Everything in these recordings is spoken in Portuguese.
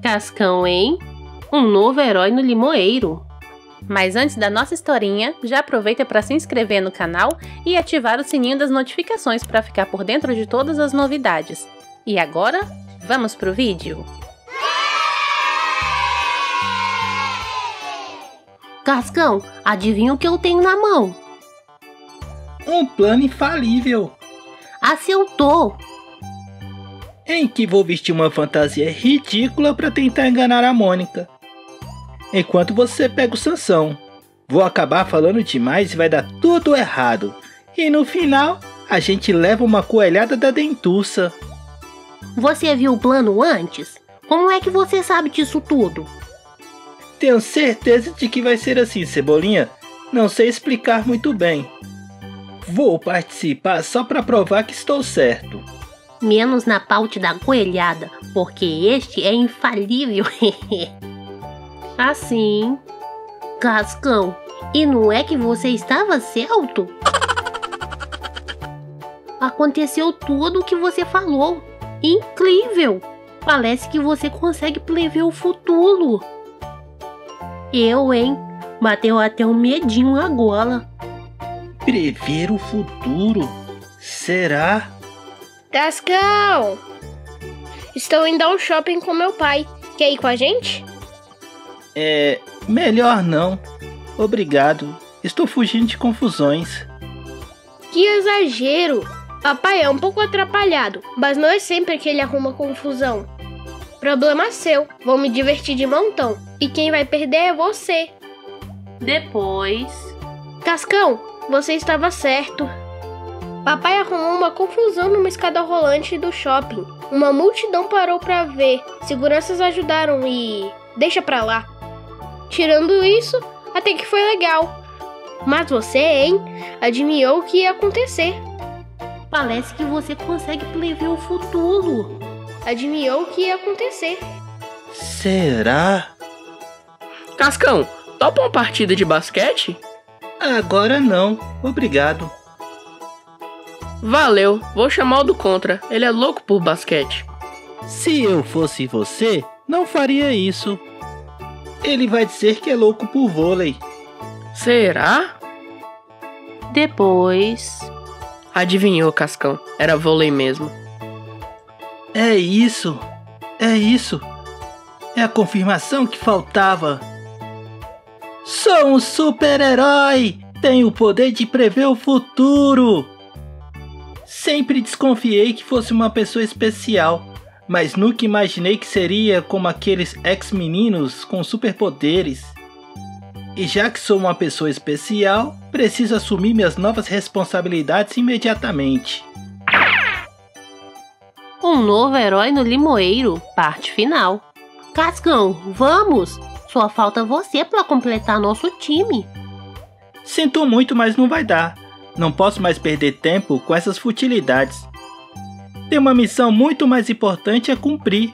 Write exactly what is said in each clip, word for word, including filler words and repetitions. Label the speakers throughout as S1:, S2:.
S1: Cascão, hein? Um novo herói no limoeiro. Mas antes da nossa historinha, já aproveita para se inscrever no canal e ativar o sininho das notificações para ficar por dentro de todas as novidades. E agora, vamos pro vídeo? Cascão, adivinha o que eu tenho na mão?
S2: Um plano infalível.
S1: Acertou!
S2: Em que vou vestir uma fantasia ridícula para tentar enganar a Mônica. Enquanto você pega o Sansão. Vou acabar falando demais e vai dar tudo errado. E no final, a gente leva uma coelhada da dentuça.
S1: Você viu o plano antes? Como é que você sabe disso tudo?
S2: Tenho certeza de que vai ser assim, Cebolinha. Não sei explicar muito bem. Vou participar só para provar que estou certo.
S1: Menos na parte da coelhada, porque este é infalível. Assim. Cascão, e não é que você estava certo? Aconteceu tudo o que você falou. Incrível! Parece que você consegue prever o futuro. Eu, hein? Bateu até um medinho agora.
S2: Prever o futuro? Será?
S3: Cascão! Estou indo ao shopping com meu pai. Quer ir com a gente?
S2: É... melhor não. Obrigado. Estou fugindo de confusões.
S3: Que exagero! Papai é um pouco atrapalhado, mas não é sempre que ele arruma confusão. Problema seu. Vou me divertir de montão. E quem vai perder é você.
S1: Depois...
S3: Cascão, você estava certo. Papai arrumou uma confusão numa escada rolante do shopping. Uma multidão parou para ver. Seguranças ajudaram e... deixa pra lá. Tirando isso, até que foi legal. Mas você, hein? Adivinhou o que ia acontecer.
S1: Parece que você consegue prever o futuro.
S3: Adivinhou o que ia acontecer.
S2: Será?
S4: Cascão, topa uma partida de basquete?
S2: Agora não, obrigado.
S4: Valeu, vou chamar o do contra, ele é louco por basquete.
S2: Se eu fosse você, não faria isso. Ele vai dizer que é louco por vôlei.
S4: Será?
S1: Depois...
S4: Adivinhou, Cascão, era vôlei mesmo.
S2: É isso, é isso. É a confirmação que faltava. Sou um super-herói! Tenho o poder de prever o futuro! Sempre desconfiei que fosse uma pessoa especial, mas nunca imaginei que seria como aqueles ex-meninos com superpoderes. E já que sou uma pessoa especial, preciso assumir minhas novas responsabilidades imediatamente.
S1: Um novo herói no limoeiro, parte final. Cascão, vamos! Só falta você para completar nosso time.
S2: Sinto muito, mas não vai dar. Não posso mais perder tempo com essas futilidades. Tem uma missão muito mais importante a cumprir.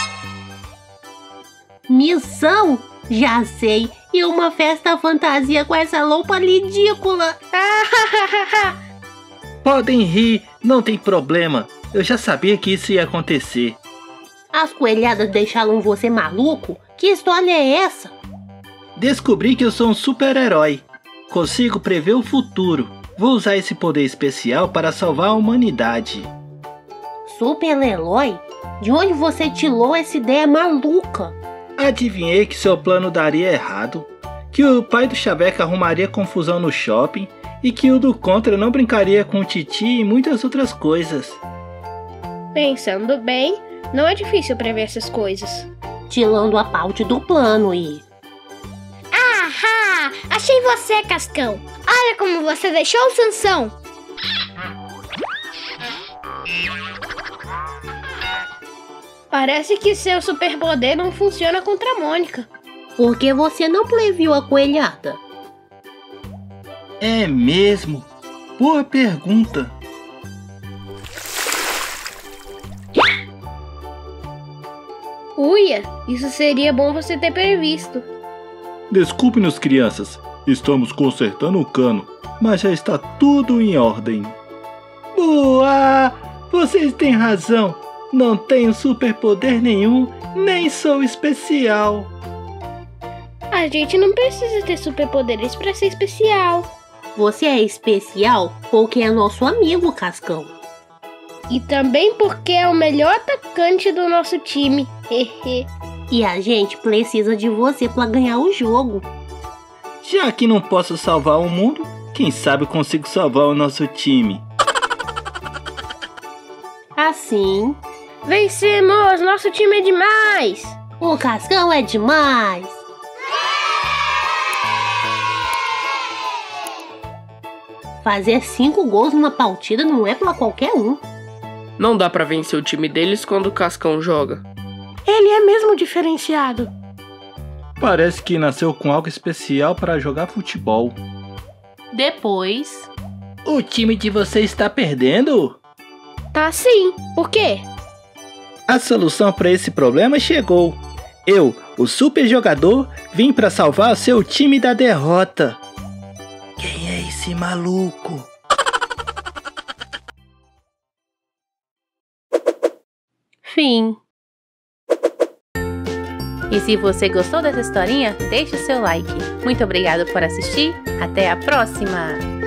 S1: Missão? Já sei! E uma festa fantasia com essa roupa ridícula!
S2: Podem rir, não tem problema. Eu já sabia que isso ia acontecer.
S1: As coelhadas deixaram você maluco? Que história é essa?
S2: Descobri que eu sou um super-herói. Consigo prever o futuro. Vou usar esse poder especial para salvar a humanidade.
S1: Super-herói? De onde você tirou essa ideia maluca?
S2: Adivinhei que seu plano daria errado. Que o pai do Chaveca arrumaria confusão no shopping. E que o do Contra não brincaria com o Titi e muitas outras coisas.
S3: Pensando bem, não é difícil prever essas coisas.
S1: Tirando a parte do plano e...
S5: Ahá! Achei você, Cascão! Olha como você deixou o Sansão!
S3: Parece que seu superpoder não funciona contra a Mônica.
S1: Por que você não previu a coelhada?
S2: É mesmo? Boa pergunta.
S3: Uia, isso seria bom você ter previsto.
S6: Desculpe-nos, crianças. Estamos consertando o cano, mas já está tudo em ordem.
S2: Boa! Vocês têm razão. Não tenho superpoder nenhum, nem sou especial.
S3: A gente não precisa ter superpoderes pra ser especial.
S1: Você é especial porque é nosso amigo, Cascão.
S3: E também porque é o melhor atacante do nosso time.
S1: E a gente precisa de você pra ganhar o jogo.
S2: Já que não posso salvar o mundo, quem sabe eu consigo salvar o nosso time.
S1: Assim,
S3: Vencemos! Nosso time é demais!
S1: o Cascão é demais. Fazer cinco gols numa partida não é pra qualquer um.
S4: Não dá pra vencer o time deles quando o Cascão joga.
S3: Ele é mesmo diferenciado.
S6: Parece que nasceu com algo especial para jogar futebol.
S1: Depois,
S2: O time de vocês está perdendo?
S3: Tá sim. Por quê?
S2: A solução para esse problema chegou. Eu, o super jogador, vim para salvar o seu time da derrota. Quem é esse maluco?
S1: fim. E se você gostou dessa historinha, deixe o seu like. Muito obrigado por assistir. Até a próxima!